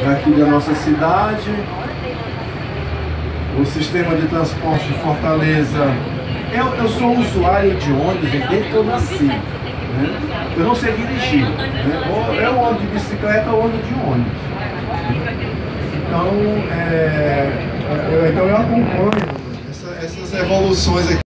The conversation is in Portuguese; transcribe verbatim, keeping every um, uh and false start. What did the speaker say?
aqui da nossa cidade. O sistema de transporte de Fortaleza. Eu, eu sou usuário de ônibus desde que eu nasci. Né? Eu não sei dirigir. Né? Ou eu ando de bicicleta ou ando de ônibus. Então, é, eu, então eu acompanho essa, essas evoluções aqui.